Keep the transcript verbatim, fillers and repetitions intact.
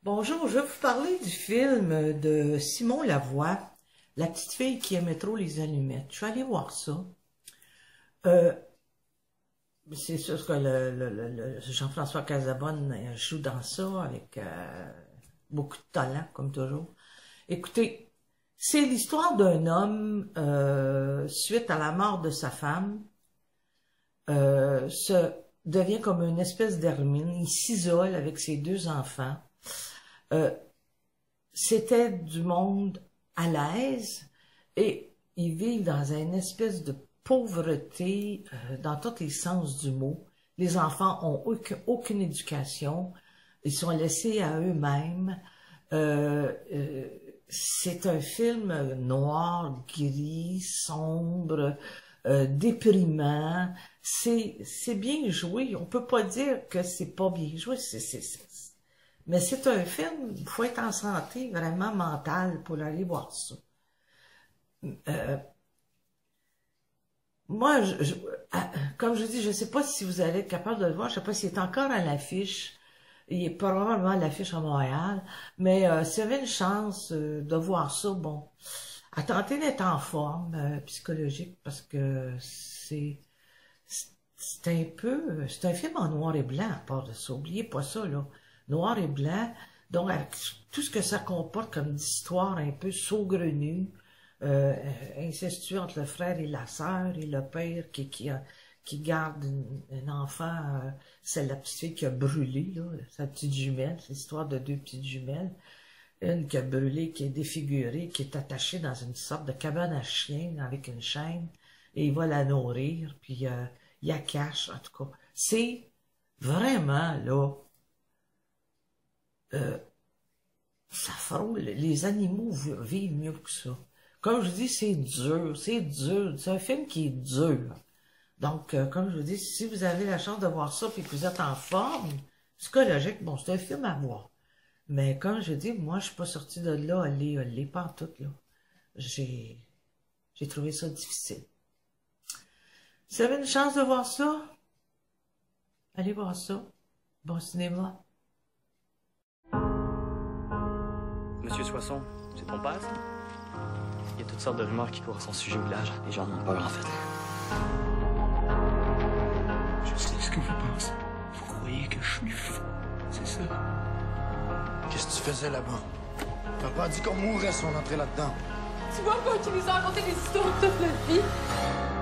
Bonjour, je vais vous parler du film de Simon Lavoie, La petite fille qui aimait trop les allumettes. Je suis allée voir ça. Euh, c'est sûr que le, le, le, le Jean-François Casabonne joue dans ça avec euh, beaucoup de talent, comme toujours. Écoutez, c'est l'histoire d'un homme, euh, suite à la mort de sa femme, euh, se devient comme une espèce d'ermine. Il s'isole avec ses deux enfants. Euh, c'était du monde à l'aise et ils vivent dans une espèce de pauvreté euh, dans tous les sens du mot. Les enfants ont aucune, aucune éducation, ils sont laissés à eux-mêmes. Euh, euh, c'est un film noir, gris, sombre, euh, déprimant. C'est c'est bien joué. On peut pas dire que c'est pas bien joué. C'est c'est Mais c'est un film, il faut être en santé vraiment mentale pour aller voir ça. Euh, moi, je, je, comme je dis, je ne sais pas si vous allez être capable de le voir, je ne sais pas s'il est encore à l'affiche. Il est probablement à l'affiche à Montréal, mais euh, si vous avez une chance euh, de voir ça, bon, à tenter d'être en forme euh, psychologique, parce que c'est c'est un peu, c'est un film en noir et blanc à part de ça, oubliez pas ça, là. Noir et blanc, donc avec tout ce que ça comporte comme d'histoire un peu saugrenue, euh, incestueux entre le frère et la sœur, et le père qui, qui, a, qui garde une, un enfant, euh, c'est la petite fille qui a brûlé, là, sa petite jumelle, c'est l'histoire de deux petites jumelles, une qui a brûlé, qui est défigurée, qui est attachée dans une sorte de cabane à chien avec une chaîne, et il va la nourrir, puis euh, il la cache, en tout cas. C'est vraiment, là, Euh, ça frôle, les animaux vivent mieux que ça. Comme je vous dis, c'est dur, c'est dur, c'est un film qui est dur. Donc, euh, comme je vous dis, si vous avez la chance de voir ça et que vous êtes en forme, psychologique, bon, c'est un film à voir. Mais comme je dis, moi, je suis pas sortie de là, aller, aller, pas en tout, là. J'ai, j'ai trouvé ça difficile. Si vous avez une chance de voir ça, allez voir ça. Bon cinéma. Monsieur Soisson, c'est ton père, ça? Il y a toutes sortes de rumeurs qui courent à son sujet au village. Les gens ont peur, en fait. Je sais ce que vous pensez. Vous croyez que je suis fou, c'est ça? Qu'est-ce que tu faisais là-bas? T'as pas dit qu'on mourrait si on entrait là-dedans. Tu vois pas qu'ils nous ont raconté des histoires toute notre vie?